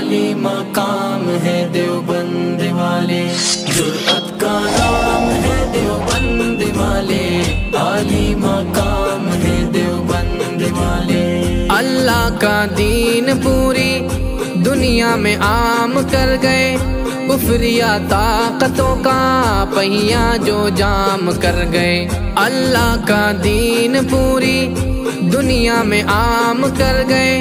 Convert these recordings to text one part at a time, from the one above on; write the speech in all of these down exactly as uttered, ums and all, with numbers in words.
عالی مقام ہے دیوبند والے، جرأت کا نام ہے دیوبند والے، عالی مقام ہے دیوبند والے۔ اللہ کا دین پوری دنیا میں عام کر گئے، کفریہ طاقتوں کا پہیا جو جام کر گئے۔ اللہ کا دین پوری دنیا میں عام کر گئے،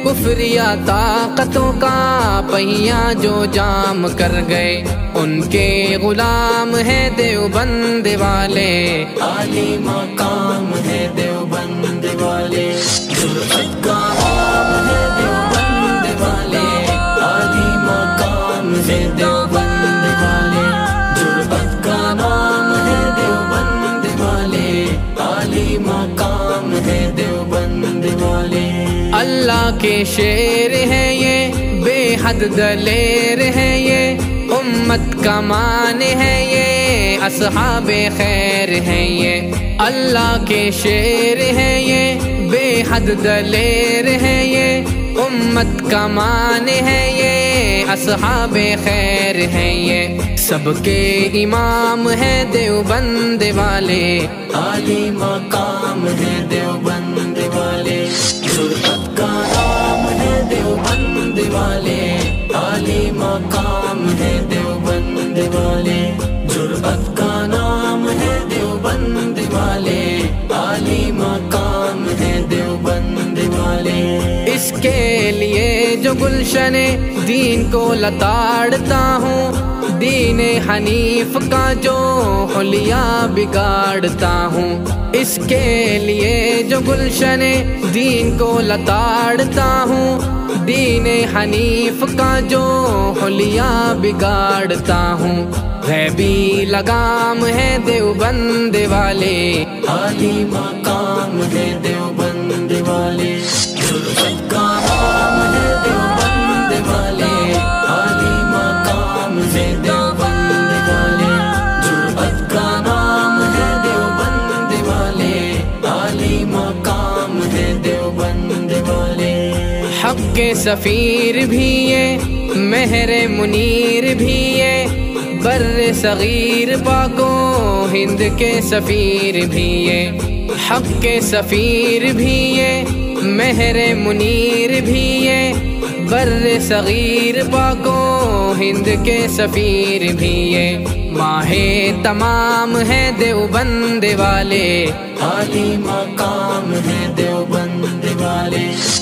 کفریہ طاقتوں کا پہیا جو جام کر گئے۔ ان کے غلام ہیں دیوبند والے، عالی مقام ہے دیوبند والے، جرأت کا نام ہے دیوبند والے، عالی مقام ہے دیوبند والے، جرأت کا نام ہے دیوبند والے، عالی مقام ہے دیوبند والے۔ اللہ کے شیر ہیں یہ، بے حد دلیر ہیں یہ، امت کا مان ہے یہ، اصحاب خیر ہیں یہ۔ اللہ کے شیر ہیں یہ، بے حد دلیر ہیں یہ، امت کا مان ہے یہ، اصحاب خیر ہیں یہ۔ سب کے امام ہے دیوبند والے، عالی مقام ہے دیوبند والے، جرأت کا نام ہے دیوبند والے، عالی مقام ہے دیوبند والے، جرأت کا نام ہے دیوبند والے، عالی مقام ہے دیوبند والے۔ اس کے لیے جو گلشن دین کو لتاڑتا ہوں، دین حنیف کا جو حلیہ بگاڑتا ہوں، اس کے لیے جو گلشن دین کو لتاڑتا ہوں، دین حنیف کا جو حلیہ بگاڑتا ہوں۔ غیبی لگام ہے دیوبند والے، عالی مقام ہے دیوبند والے، جرأت کا نام ہے دیوبند والے، عالی مقام ہے دیوبند والے، جرأت کا نام ہے دیوبند والے، عالی مقام ہے دیوبند والے۔ حق کے سفیر بھی یہ، مہر منیر بھی یہ، بر صغیر پاک و ہند کے سفیر بھی یہ۔ حق کے سفیر بھی یہ، مہر منیر بھی یہ، بر صغیر پاک و ہند کے سفیر بھی یہ۔ ماہ تمام ہے دیوبند والے، عالی مقام ہے دیوبند والے،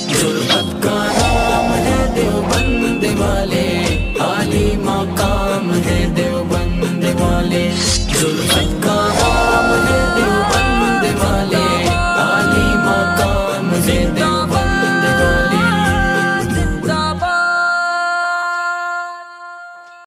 جرأت کا نام ہے دیوبند والے، عالی مقام ہے دیوبند والے، جرأت